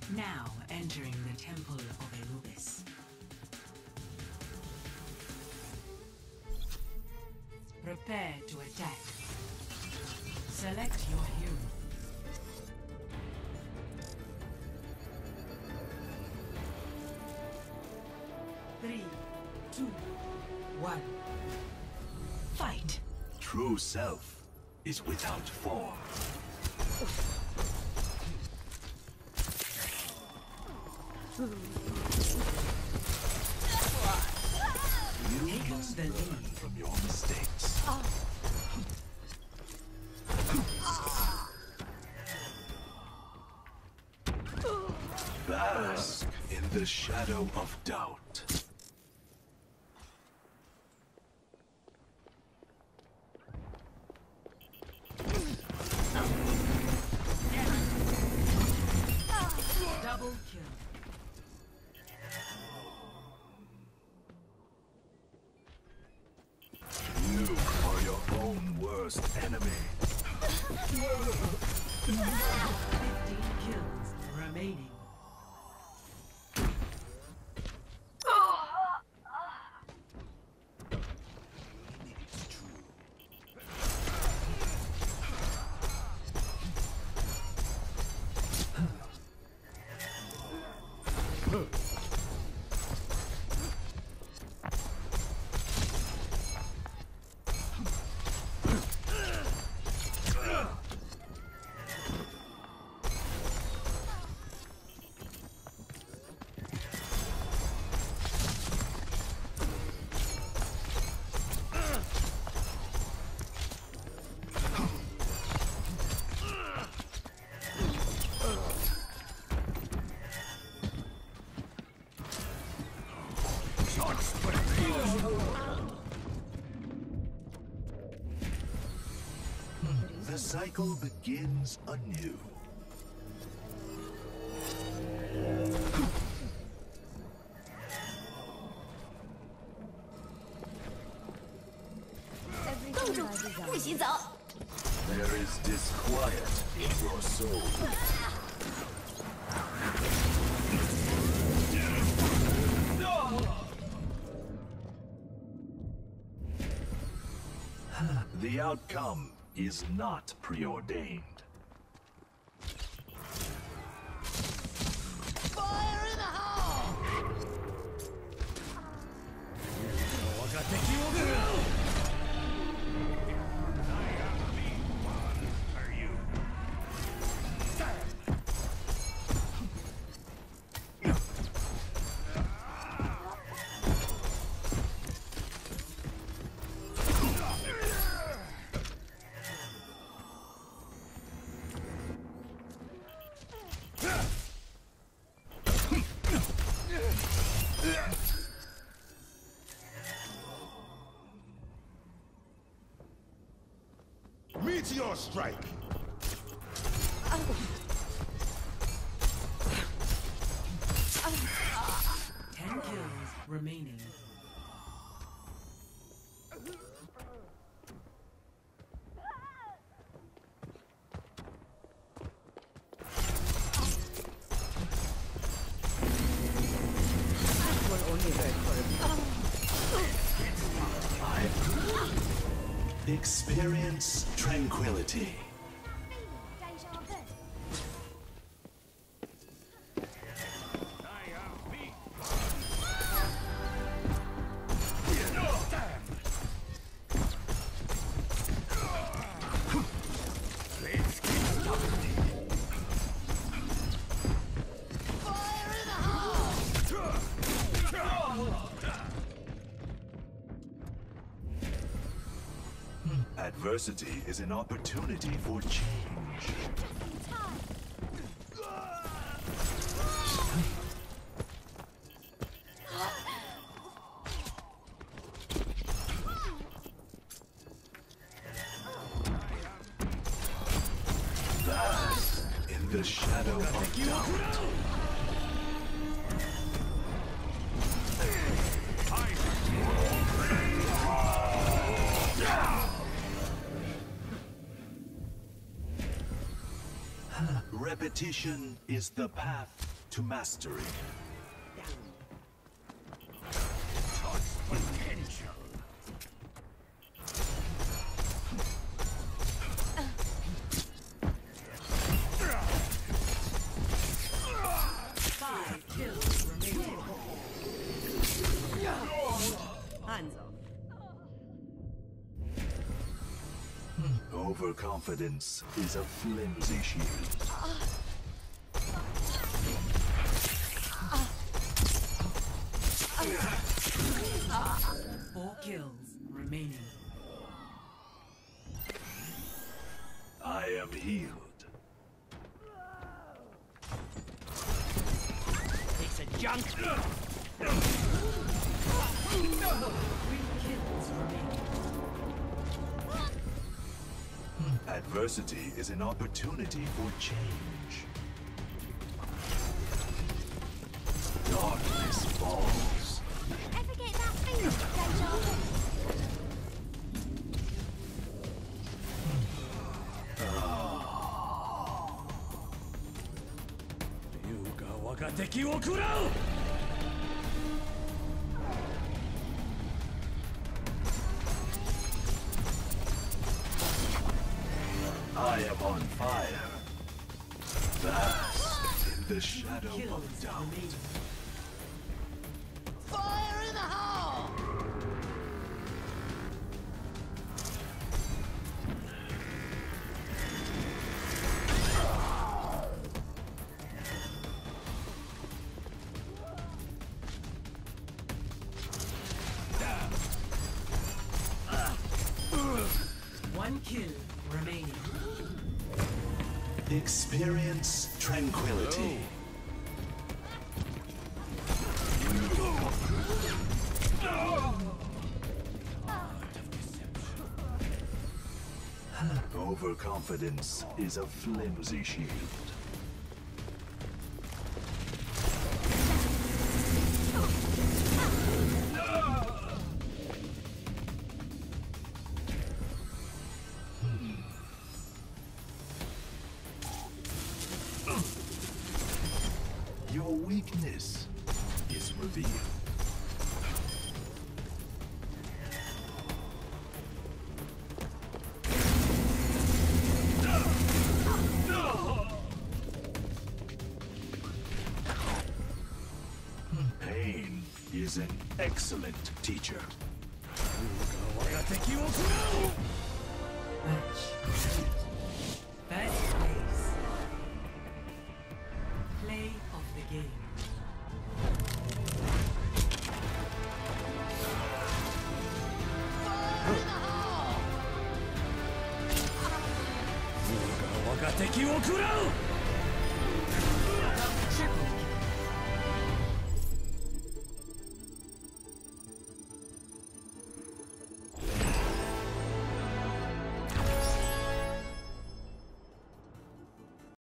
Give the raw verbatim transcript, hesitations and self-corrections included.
Now entering the Temple of Anubis. Prepare to attack. Select your hero. Three, two, one. Fight. True self is without form. You must learn from your mistakes. Bask in the shadow of doubt. Double kill. You are your own worst enemy. Fifteen kills remaining. The cycle begins anew. There is disquiet in your soul. The outcome is not preordained. Fire in the hole! Meteor strike! Ten kills remaining. Experience tranquility. Adversity is an opportunity for change. Bask in the shadow of doubt. Repetition is the path to mastery. Potential. Five kills remaining. Hands off. Overconfidence is a flimsy shield. Four kills remaining. I am healed. It's a junk. Three kills remaining. Adversity is an opportunity for change. Darkness falls. Ever get that feeling, Deja? Ryuga waga teki wo kurau! I am on fire. Vast in the shadow Kills of doubt. remaining. Fire in the hole! One kill remaining. Experience tranquility. Overconfidence is a flimsy shield. Your weakness is revealed. Pain is an excellent teacher. Ryuga waga teki wo kurau! Match. First place. Play of the game. Ryuga waga teki wo kurau! Triple